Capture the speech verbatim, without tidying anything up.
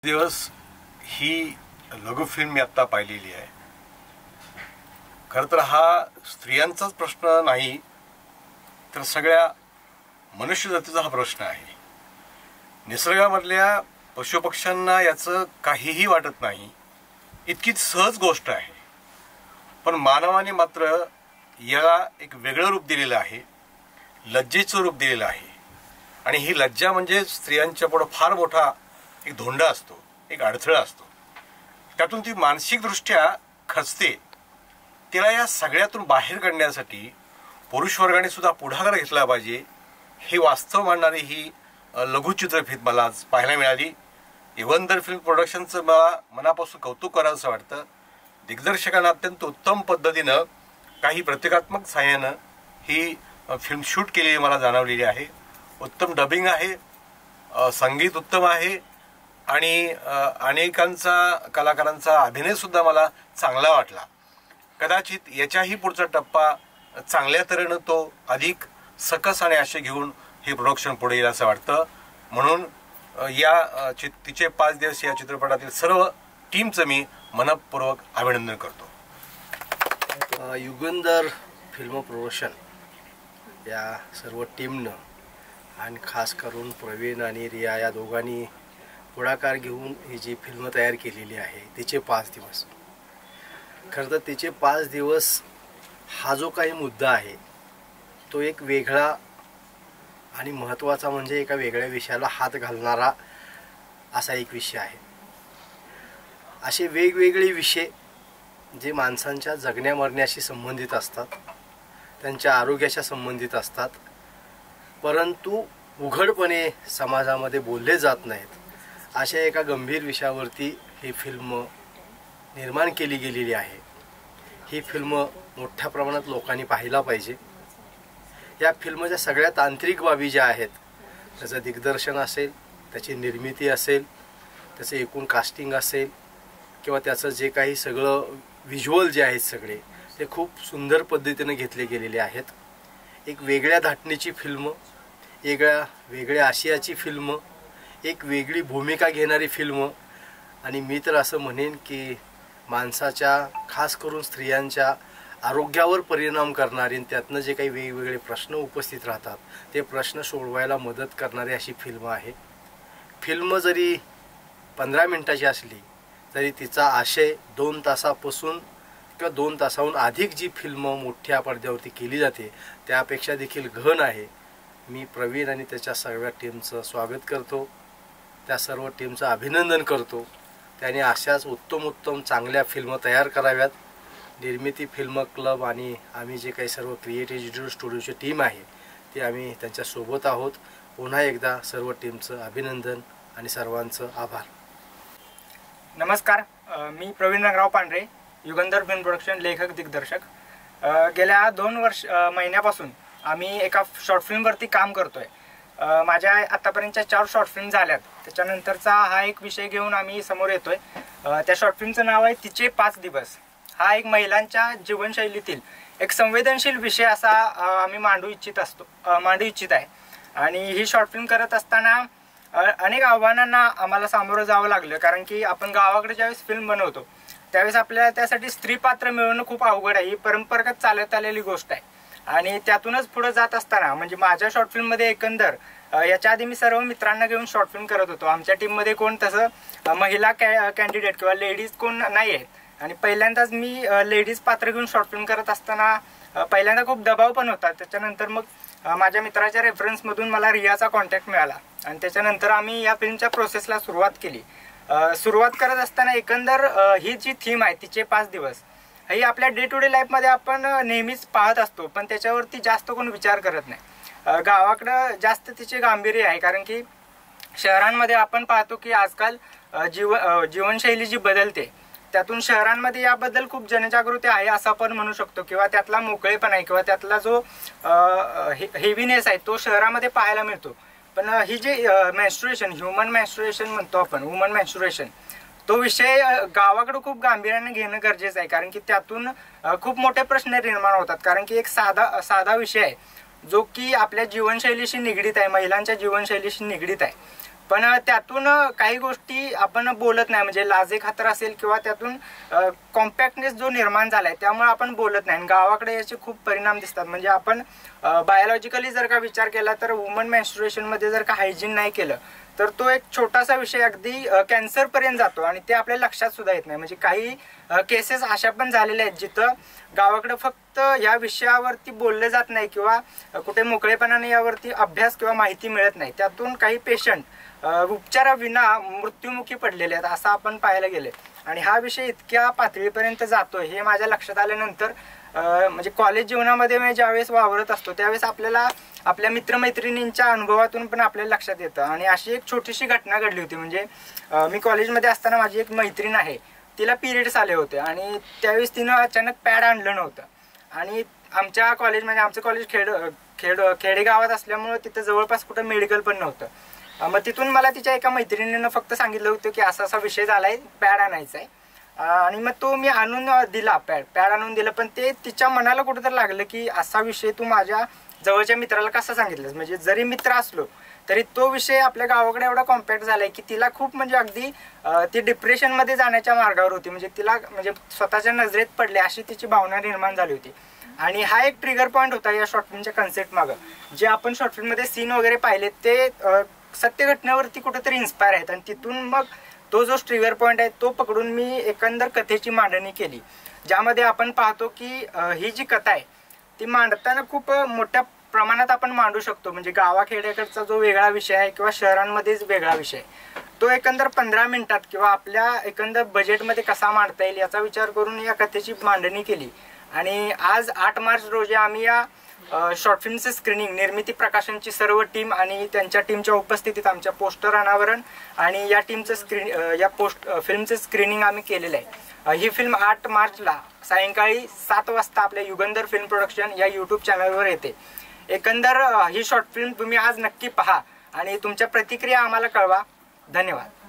दिवस ही लघुफिल्म मी आत्ता पाहिलेली आहे। खरं तर हा स्त्रियांचाच प्रश्न नाही तर सगळ्या मनुष्यजातीचा हा प्रश्न आहे। निसर्गामधल्या पशुपक्ष्यांना याचं काहीही वाटत नाही, इतकीच सहज गोष्ट आहे, पण मानवाने मात्र याला एक वेगळं रूप दिलेलं आहे, लज्जेचं रूप दिलेलं आहे। आणि ही लज्जा म्हणजे स्त्रियांच्या पुढे फार मोठा एक धोंडा असतो, एक अडथळा असतो। त्यातून ती मानसिकदृष्ट्या खचते। तिला या सगळ्यातून बाहेर काढण्यासाठी पुरुष वर्गाने सुद्धा पुढाकार घेतला पाहिजे, हे वास्तव मांडणारी ही लघुचित्रफित मला आज पाहायला मिळाली। युगंधर फिल्म प्रोडक्शनचं मला मनापासून कौतुक करावंसं वाटतं। दिग्दर्शकांना अत्यंत उत्तम पद्धतीनं काही प्रतिकात्मक सहाय्यानं ही फिल्म शूट केलेली मला जाणवलेली आहे। उत्तम डबिंग आहे, संगीत उत्तम आहे आणि अनेकांचा कलाकारांचा अभिनय सुद्धा मला चांगला वाटला। कदाचित याच्याही पुढचा टप्पा चांगल्या तऱ्हेनं तो अधिक सकस आणि आशय घेऊन हे प्रोडक्शन पुढे येईल असं वाटतं। म्हणून या तिचे पाच दिवस या चित्रपटातील सर्व टीमचं मी मनपूर्वक अभिनंदन करतो। युगंधर फिल्म प्रोडक्शन या सर्व टीमनं आणि खास करून प्रवीण आणि रिया या दोघांनी पुढाकार घेऊन ही जी फिल्म तयार केलेली आहे तिचे पाच दिवस, खरं तर तिचे पाच दिवस हा जो काही मुद्दा आहे तो एक वेगळा आणि महत्त्वाचा, म्हणजे एका वेगळ्या विषयाला हात घालणारा असा एक विषय आहे। असे वेगवेगळे विषय जे माणसांच्या जगण्या मरण्याशी संबंधित असतात, त्यांच्या आरोग्याशी संबंधित असतात, परंतु उघडपणे समाजामध्ये बोलले जात नाहीत, अशा एका गंभीर विषयावरती ही फिल्म निर्माण केली गेलेली आहे। ही फिल्म मोठ्या प्रमाणात लोकांनी पाहायला पाहिजे। या फिल्मच्या सगळ्या तांत्रिक बाबी ज्या आहेत, त्याचं दिग्दर्शन असेल, त्याची निर्मिती असेल, त्याचं एकूण कास्टिंग असेल, किंवा त्याचं जे काही सगळं व्हिज्युअल जे आहेत सगळे ते खूप सुंदर पद्धतीने घेतले गेलेले आहेत। एक वेगळ्या धाटणीची फिल्म, वेगळ्या वेगळ्या आशयाची फिल्म, एक वेगळी भूमिका घेणारी फिल्म, आणि मी तर असं म्हणेन की माणसाच्या खास करून स्त्रियांच्या आरोग्यावर परिणाम करणारी, त्यातनं जे काही वेगवेगळे प्रश्न उपस्थित राहतात ते प्रश्न सोडवायला मदत करणारी अशी फिल्म आहे। फिल्म जरी पंधरा मिनिटाची असली तरी तिचा आशय दोन तासापासून किंवा दोन तासाहून अधिक जी फिल्म मोठ्या पडद्यावरती केली जाते त्यापेक्षा देखील गहन आहे। मी प्रवीण आणि त्याच्या सर्व टीमचं स्वागत करतो, त्या सर्व टीमचं अभिनंदन करतो। त्याने अशाच उत्तम उत्तम चांगल्या फिल्म तयार कराव्यात। निर्मिती फिल्म क्लब आणि आम्ही जे काही सर्व क्रिएटिव्ह स्टुडिओची टीम आहे ती आम्ही त्यांच्यासोबत आहोत। पुन्हा एकदा सर्व टीमचं अभिनंदन आणि सर्वांचं आभार। नमस्कार, मी प्रवीण रंगराव पांढरे, युगंधर फिल्म प्रोडक्शन लेखक दिग्दर्शक। गेल्या दोन वर्ष महिन्यापासून आम्ही एका शॉर्ट फिल्मवरती काम करतोय। माझ्या आतापर्यंतच्या चार शॉर्ट फिल्म झाल्यात, त्याच्यानंतरचा हा एक विषय घेऊन आम्ही समोर येतोय। त्या शॉर्ट फिल्मचं नाव आहे तिचे पाच दिवस। हा एक महिलांच्या जीवनशैलीतील एक संवेदनशील विषय असा आम्ही मांडू इच्छित असतो मांडू इच्छित आहे। आणि ही शॉर्ट फिल्म करत असताना अनेक आव्हानांना आम्हाला सामोरं जावं लागलं, कारण की आपण गावाकडे ज्यावेळेस फिल्म बनवतो त्यावेळेस आपल्याला त्यासाठी स्त्री पात्र मिळवणं खूप अवघड आहे। ही परंपरागत चालत आलेली गोष्ट आहे आणि त्यातूनच पुढे जात असताना म्हणजे माझ्या शॉर्ट फिल्ममध्ये एकंदर याच्या आधी मी सर्व मित्रांना घेऊन शॉर्ट फिल्म करत होतो। आमच्या टीममध्ये कोण तसं महिला कॅ कॅन्डिडेट किंवा लेडीज कोण नाही आहेत आणि पहिल्यांदाच मी लेडीज पात्र घेऊन शॉर्ट फिल्म करत असताना पहिल्यांदा खूप दबाव पण होता। त्याच्यानंतर मग माझ्या मित्राच्या रेफरन्समधून मला रियाचा कॉन्टॅक्ट मिळाला आणि त्याच्यानंतर आम्ही या फिल्मच्या प्रोसेसला सुरुवात केली। सुरुवात करत असताना एकंदर ही जी थीम आहे तिचे पाच दिवस, ही आपल्या डे टू डे लाईफमध्ये आपण नेहमीच पाहत असतो, पण त्याच्यावरती जास्त कोण विचार करत नाही। गावाकडं जास्त तिचे गांभीर्य आहे, कारण की शहरांमध्ये आपण पाहतो की आजकाल जीव जीवनशैली जी बदलते त्यातून शहरांमध्ये याबद्दल खूप जनजागृती आहे असं आपण म्हणू शकतो, किंवा त्यातला मोकळेपणा आहे किंवा त्यातला जो हेवीनेस आहे तो शहरामध्ये पाहायला मिळतो। पण ही जी मेन्स्ट्रुएशन, ह्युमन मेन्स्ट्रुएशन म्हणतो आपण, वुमन मेन्स्ट्रुएशन, तो विषय गावाकडे खूप गांभीर्याने घेणं गरजेचं आहे, कारण की त्यातून खूप मोठे प्रश्न निर्माण होतात। कारण की एक साधा साधा विषय आहे जो की आपल्या जीवनशैलीशी निगडीत आहे, महिलांच्या जीवनशैलीशी निगडीत आहे, पण त्यातून काही गोष्टी आपण बोलत नाही, म्हणजे लाजे खातर असेल किंवा त्यातून कॉम्पॅक्टनेस जो निर्माण झालाय त्यामुळे आपण बोलत नाही. गावाकडे याचे खूप परिणाम दिसतात. म्हणजे आपण बायोलॉजिकली जर का विचार केला तर वुमन मेन्स्ट्रुएशन मध्ये जर का हायजीन नाही केलं तर तो एक छोटासा विषय अगदी कॅन्सर पर्यंत जातो आणि ते आपल्या लक्षात सुद्धा येत नाही. म्हणजे काही केसेस अशा पण झालेल्या आहेत जिथं गावाकडे फक्त या विषयावरती बोललं जात नाही किंवा कुठे मोकळेपणाने यावरती अभ्यास किंवा माहिती मिळत नाही. त्यातून काही पेशंट उपचाराविना मृत्युमुखी पडलेले आहेत असं आपण पाहायला गेले. आणि हा विषय इतक्या पातळीपर्यंत जातोय हे माझ्या लक्षात आल्यानंतर म्हणजे कॉलेज जीवनामध्ये मी ज्यावेळेस वावरत असतो त्यावेळेस आपल्याला आपल्या मित्रमैत्रिणींच्या अनुभवातून पण आपल्याला लक्षात येतं. आणि अशी एक छोटीशी घटना घडली होती. म्हणजे मी कॉलेजमध्ये असताना माझी एक मैत्रीण आहे, तिला पिरियड्स आले होते आणि त्यावेळेस तिनं अचानक पॅड आणलं नव्हतं. आणि आमच्या कॉलेज म्हणजे आमचं कॉलेज खेड खेड खेडेगावात असल्यामुळं तिथं जवळपास कुठं मेडिकल पण नव्हतं. मग तिथून मला तिच्या एका मैत्रिणीनं फक्त सांगितलं होतं की असा असा विषय झालाय, पॅड आणायचा आहे. आणि मग तो मी आणून दिला, पॅड पॅड आणून दिलं. पण ते तिच्या मनाला कुठंतरी लागलं की असा विषय तू माझ्या जवळच्या मित्राला कसा सांगितलंस. म्हणजे जरी मित्र असलो तरी तो विषय आपल्या गावाकडे एवढा कॉम्पॅक्ट झालाय की तिला खूप म्हणजे अगदी ती डिप्रेशन मध्ये जाण्याच्या मार्गावर होती. म्हणजे तिला म्हणजे स्वतःच्या नजरेत पडले अशी तिची भावना निर्माण झाली होती. आणि हा एक ट्रिगर पॉईंट होता या शॉर्ट फिल्मच्या कन्सेप्ट मागं. जे आपण शॉर्ट फिल्म मध्ये सीन वगैरे पाहिले ते सत्य घटनेवरती कुठेतरी इन्स्पायर आहेत. आणि तिथून मग तो जो ट्रिगर पॉईंट आहे तो पकडून मी एकंदर कथेची मांडणी केली, ज्यामध्ये आपण पाहतो की ही जी कथा आहे ती मांडताना खूप मोठ्या प्रमाणात आपण मांडू शकतो. म्हणजे गावाखेड्याकडचा जो वेगळा विषय आहे किंवा शहरांमध्येच वेगळा विषय आहे तो एकंदर पंधरा मिनिटात किंवा आपल्या एकंदर बजेटमध्ये कसा मांडता येईल याचा विचार करून या कथेची मांडणी केली. आणि आज आठ मार्च रोजी आम्ही या शॉर्ट फिल्मचे स्क्रीनिंग निर्मिती प्रकाशनची सर्व टीम आणि त्यांच्या टीमच्या उपस्थितीत आमच्या पोस्टर अनावरण आणि या टीमचं स्क्रीन या पोस्ट फिल्मचं स्क्रीनिंग आम्ही केलेलं आहे. ही फिल्म आठ मार्चला सायंकाळी सात वाजता आपल्या युगंधर फिल्म प्रोडक्शन या यूट्यूब चॅनलवर येते. एकंदर ही शॉर्ट फिल्म तुम्ही आज नक्की पहा आणि तुमच्या प्रतिक्रिया आम्हाला कळवा. धन्यवाद.